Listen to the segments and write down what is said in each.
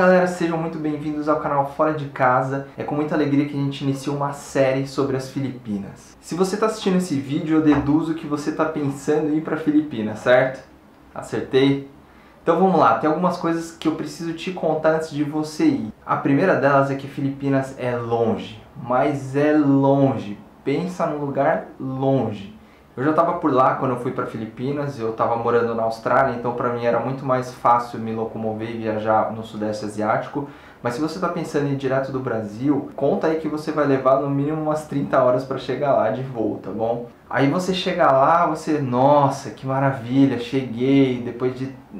galera, sejam muito bem-vindos ao canal Fora de Casa. É com muita alegria que a gente inicia uma série sobre as Filipinas. Se você está assistindo esse vídeo, eu deduzo que você está pensando em ir para Filipinas, certo? Acertei? Então vamos lá, tem algumas coisas que eu preciso te contar antes de você ir. A primeira delas é que Filipinas é longe, mas é longe. Pensa num lugar longe. Eu já estava por lá quando eu fui para Filipinas, eu estava morando na Austrália, então para mim era muito mais fácil me locomover e viajar no Sudeste Asiático. Mas se você está pensando em ir direto do Brasil, conta aí que você vai levar no mínimo umas 30 horas para chegar lá de voo, tá bom? Aí você chega lá, nossa, que maravilha, cheguei, depois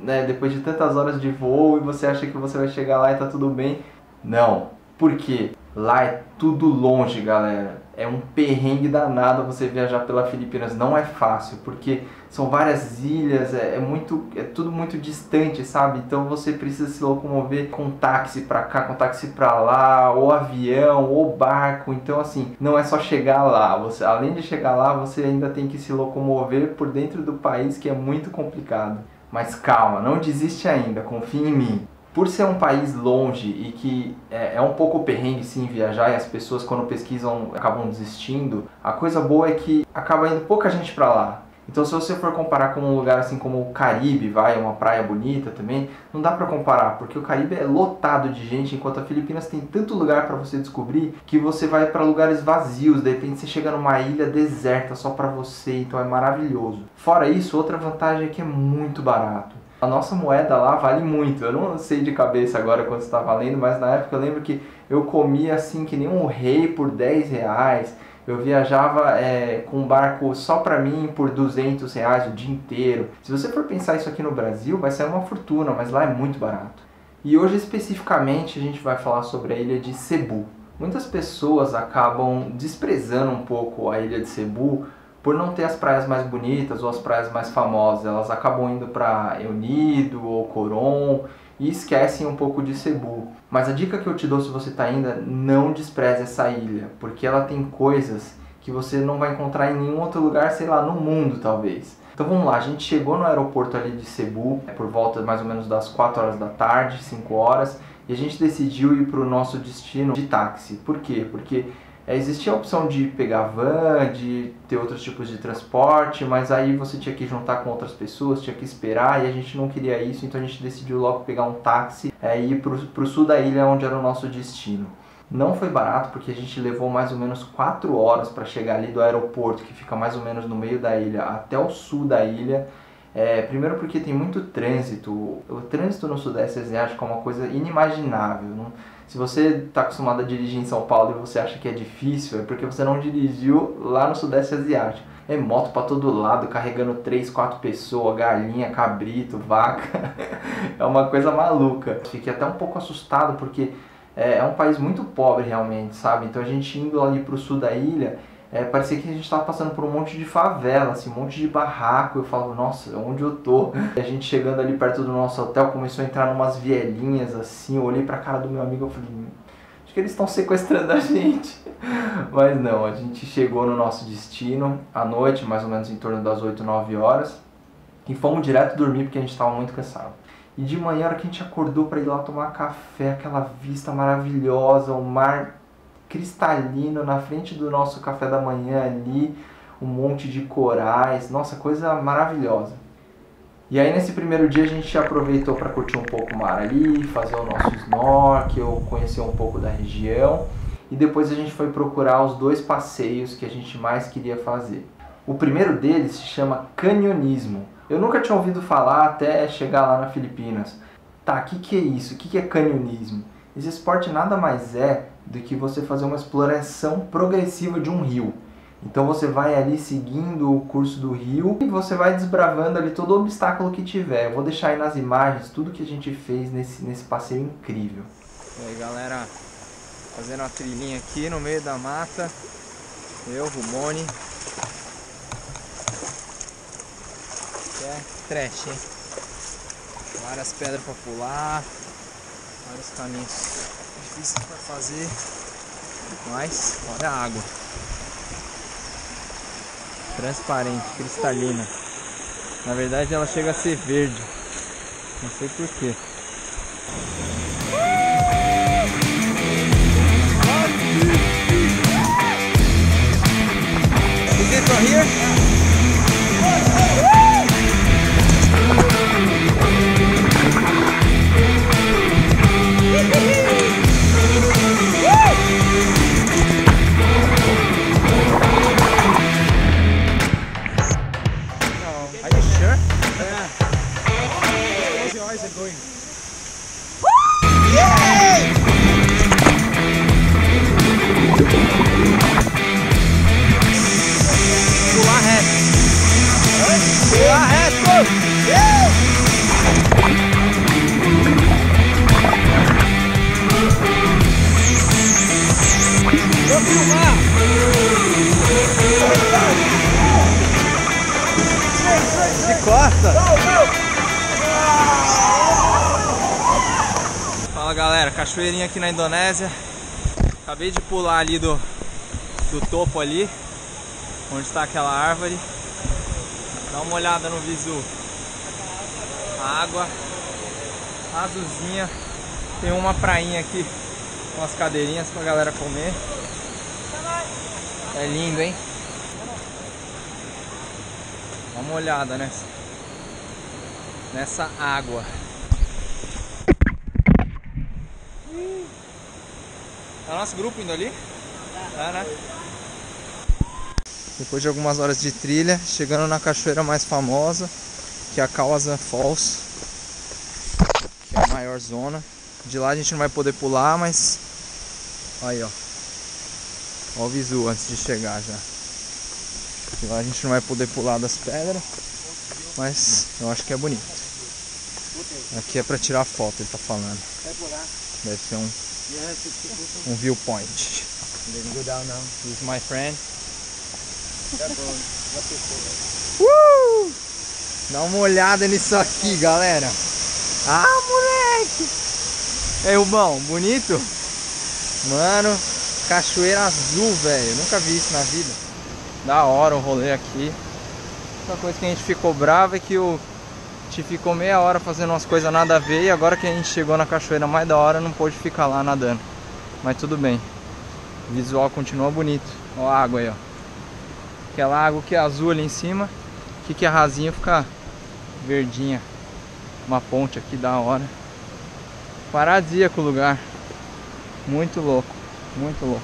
de tantas horas de voo, e você acha que você vai chegar lá e tá tudo bem. Não, por quê? Lá é tudo longe, galera. É um perrengue danado você viajar pela Filipinas. Não é fácil, porque são várias ilhas, é tudo muito distante, sabe? Então você precisa se locomover com táxi pra cá, com táxi pra lá, ou avião, ou barco. Então assim, não é só chegar lá. Você, além de chegar lá, você ainda tem que se locomover por dentro do país, que é muito complicado. Mas calma, não desiste ainda, confia em mim. Por ser um país longe e que é um pouco perrengue sim viajar, e as pessoas quando pesquisam acabam desistindo, a coisa boa é que acaba indo pouca gente pra lá. Então se você for comparar com um lugar assim como o Caribe, uma praia bonita também, não dá pra comparar, porque o Caribe é lotado de gente, enquanto a Filipinas tem tanto lugar pra você descobrir que você vai pra lugares vazios, de repente você chega numa ilha deserta só pra você, então é maravilhoso. Fora isso, outra vantagem é que é muito barato. A nossa moeda lá vale muito, eu não sei de cabeça agora quanto está valendo, mas na época eu lembro que eu comia assim que nem um rei por 10 reais, eu viajava com um barco só pra mim por 200 reais o dia inteiro. Se você for pensar isso aqui no Brasil, vai sair uma fortuna, mas lá é muito barato. E hoje especificamente a gente vai falar sobre a ilha de Cebu. Muitas pessoas acabam desprezando um pouco a ilha de Cebu, por não ter as praias mais bonitas ou as praias mais famosas. Elas acabam indo para El Nido ou Coron e esquecem um pouco de Cebu. Mas a dica que eu te dou se você está indo, não despreze essa ilha, porque ela tem coisas que você não vai encontrar em nenhum outro lugar, sei lá, no mundo talvez. Então vamos lá, a gente chegou no aeroporto ali de Cebu, por volta mais ou menos das 4 horas da tarde, 5 horas, e a gente decidiu ir para o nosso destino de táxi. Por quê? Porque existia a opção de pegar van, de ter outros tipos de transporte, mas aí você tinha que juntar com outras pessoas, tinha que esperar, e a gente não queria isso, então a gente decidiu logo pegar um táxi e ir para o sul da ilha, onde era o nosso destino. Não foi barato, porque a gente levou mais ou menos 4 horas para chegar ali do aeroporto, que fica mais ou menos no meio da ilha, até o sul da ilha. Primeiro porque tem muito trânsito. O trânsito no Sudeste Asiático é uma coisa inimaginável. Se você está acostumado a dirigir em São Paulo e você acha que é difícil, é porque você não dirigiu lá no Sudeste Asiático. É moto para todo lado, carregando 3, 4 pessoas, galinha, cabrito, vaca. É uma coisa maluca. Fiquei até um pouco assustado porque é um país muito pobre realmente, sabe? Então a gente indo ali para o sul da ilha, parecia que a gente estava passando por um monte de favela, assim, um monte de barraco. Eu falava, nossa, onde eu tô? E a gente chegando ali perto do nosso hotel, começou a entrar numas vielinhas, assim. Eu olhei pra cara do meu amigo e falei, acho que eles estão sequestrando a gente. Mas não, a gente chegou no nosso destino à noite, mais ou menos em torno das 8, 9 horas. E fomos direto dormir porque a gente estava muito cansado. E de manhã, a hora que a gente acordou para ir lá tomar café, aquela vista maravilhosa, o mar cristalino na frente do nosso café da manhã ali, um monte de corais, nossa, coisa maravilhosa. E aí nesse primeiro dia a gente aproveitou para curtir um pouco o mar ali, fazer o nosso snorkel, conhecer um pouco da região, e depois a gente foi procurar os 2 passeios que a gente mais queria fazer. O primeiro deles se chama canionismo. Eu nunca tinha ouvido falar até chegar lá na Filipinas. Tá, o que é isso? O que é canionismo? Esse esporte nada mais é do que você fazer uma exploração progressiva de um rio. Então você vai ali seguindo o curso do rio e você vai desbravando ali todo o obstáculo que tiver. Eu vou deixar aí nas imagens tudo que a gente fez nesse passeio incrível. E aí galera, fazendo uma trilhinha aqui no meio da mata. Eu, Rumone. Trash, hein? Várias pedras para pular, vários caminhos difíceis para fazer, mas olha a água, transparente, cristalina. Na verdade ela chega a ser verde, não sei porquê. here? Are you sure? Yeah. Close your eyes and go in. Yay! Pular reto. Pular reto. Vou filmar. De costa. Fala galera, cachoeirinha aqui na Indonésia. Acabei de pular ali do topo ali, onde está aquela árvore. Dá uma olhada no visu. A água azulzinha. Tem uma prainha aqui com as cadeirinhas pra galera comer. É lindo, hein? Dá uma olhada nessa água. É o nosso grupo indo ali? É, né? Depois de algumas horas de trilha, chegando na cachoeira mais famosa, que é a Khao San Falls, que é a maior zona. De lá a gente não vai poder pular, mas aí ó, ó o visu antes de chegar já. De lá a gente não vai poder pular das pedras, mas eu acho que é bonito. Aqui é pra tirar foto, ele tá falando. Deve ser um viewpoint. This is my friend. Dá uma olhada nisso aqui, galera. Ah, moleque! É, Rubão, bonito? Mano, cachoeira azul, velho. Nunca vi isso na vida. Da hora o rolê aqui. Outra coisa que a gente ficou bravo é que a gente ficou meia hora fazendo umas coisas nada a ver. E agora que a gente chegou na cachoeira mais da hora, não pôde ficar lá nadando. Mas tudo bem. O visual continua bonito. Ó a água aí, ó. Aquela água que é azul ali em cima. Aqui que é rasinha fica verdinha. Uma ponte aqui da hora. Paradisíaco o lugar. Muito louco. Muito louco.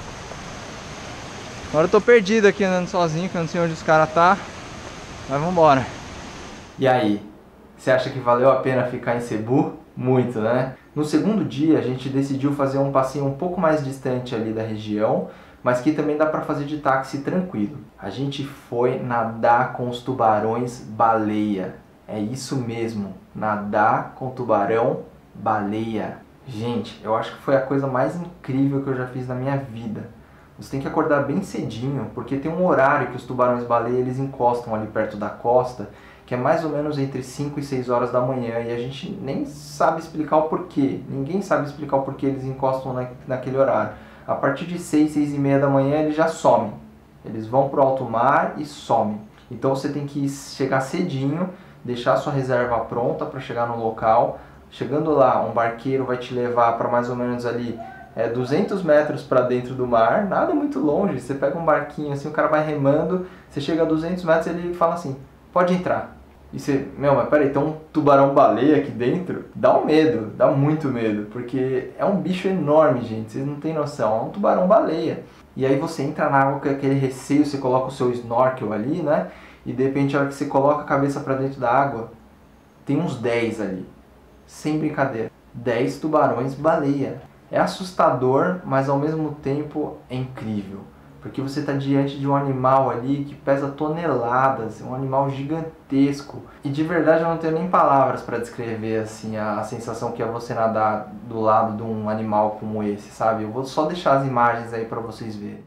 Agora eu tô perdido aqui andando sozinho, que eu não sei onde os caras tá. Mas vambora. E aí? Você acha que valeu a pena ficar em Cebu? Muito, né? No segundo dia a gente decidiu fazer um passeio um pouco mais distante ali da região, mas que também dá para fazer de táxi tranquilo. A gente foi nadar com os tubarões baleia. É isso mesmo, nadar com tubarão baleia. Gente, eu acho que foi a coisa mais incrível que eu já fiz na minha vida. Você tem que acordar bem cedinho, porque tem um horário que os tubarões baleia eles encostam ali perto da costa, que é mais ou menos entre 5 e 6 horas da manhã, e a gente nem sabe explicar o porquê. Ninguém sabe explicar o porquê eles encostam naquele horário. A partir de 6, 6 e meia da manhã eles já somem. Eles vão para o alto mar e somem. Então você tem que chegar cedinho, deixar a sua reserva pronta para chegar no local. Chegando lá, um barqueiro vai te levar para mais ou menos ali 200 metros para dentro do mar, nada muito longe. Você pega um barquinho assim, o cara vai remando, você chega a 200 metros e ele fala assim, pode entrar. E você, mas peraí, tem um tubarão-baleia aqui dentro? Dá um medo, dá muito medo, porque é um bicho enorme, gente, vocês não têm noção, é um tubarão-baleia. E aí você entra na água com aquele receio, você coloca o seu snorkel ali, né? E de repente, a hora que você coloca a cabeça para dentro da água, tem uns 10 ali, sem brincadeira, 10 tubarões-baleia. É assustador, mas ao mesmo tempo é incrível. Porque você está diante de um animal ali que pesa toneladas, um animal gigantesco. E de verdade eu não tenho nem palavras para descrever assim, a sensação que é você nadar do lado de um animal como esse, sabe? Eu vou só deixar as imagens aí para vocês verem.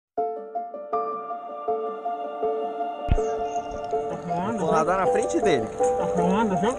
Vou nadar na frente dele. Tá filmando, viu?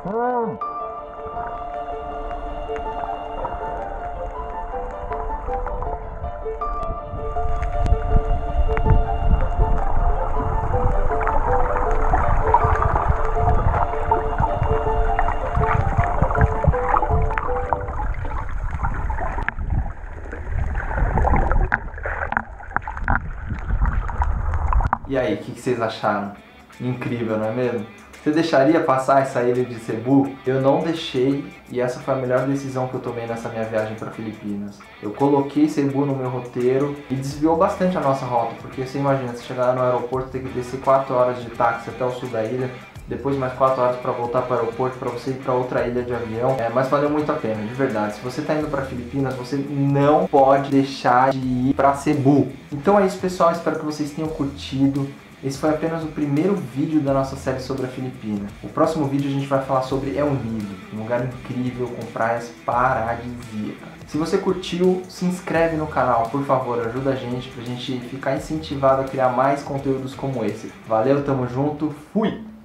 E aí, o que vocês acharam? Incrível, não é mesmo? Você deixaria passar essa ilha de Cebu? Eu não deixei e essa foi a melhor decisão que eu tomei nessa minha viagem para Filipinas. Eu coloquei Cebu no meu roteiro e desviou bastante a nossa rota, porque você imagina, você chegar lá no aeroporto, ter que descer 4 horas de táxi até o sul da ilha, depois mais 4 horas para voltar para o aeroporto, para você ir para outra ilha de avião, mas valeu muito a pena, de verdade. Se você está indo para Filipinas, você não pode deixar de ir para Cebu. Então é isso, pessoal, espero que vocês tenham curtido. Esse foi apenas o primeiro vídeo da nossa série sobre a Filipina. O próximo vídeo a gente vai falar sobre El Nido, um lugar incrível com praias paradisíacas. Se você curtiu, se inscreve no canal, por favor, ajuda a gente pra gente ficar incentivado a criar mais conteúdos como esse. Valeu, tamo junto, fui!